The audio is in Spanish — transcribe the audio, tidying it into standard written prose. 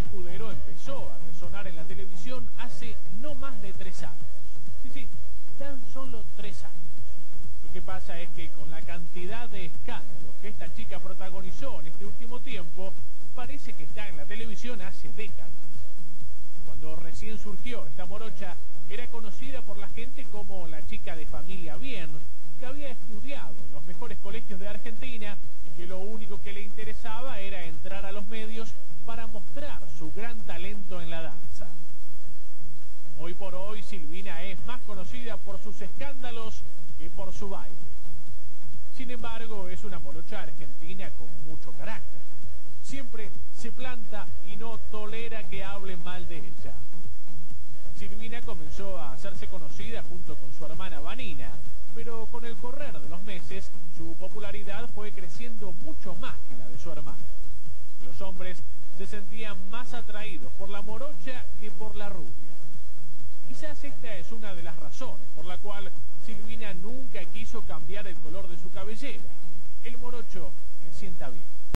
Escudero empezó a resonar en la televisión hace no más de 3 años. Sí, tan solo 3 años. Lo que pasa es que con la cantidad de escándalos que esta chica protagonizó en este último tiempo, parece que está en la televisión hace décadas. Cuando recién surgió esta morocha, era conocida por la gente como la chica de familia bien, que había estudiado en los mejores colegios de Argentina y que lo único que le interesaba era entrar a los medios para mostrar su gran talento en la danza. Hoy por hoy, Silvina es más conocida por sus escándalos que por su baile. Sin embargo, es una morocha argentina con mucho carácter. Siempre se planta y no tolera que hablen mal de ella. Silvina comenzó a hacerse conocida junto con su hermana Vanina, pero con el correr de los meses, su popularidad fue creciendo mucho más que la de su hermana. Los hombres se sentían más atraídos por la morocha que por la rubia. Quizás esta es una de las razones por la cual Silvina nunca quiso cambiar el color de su cabellera. El morocho le sienta bien.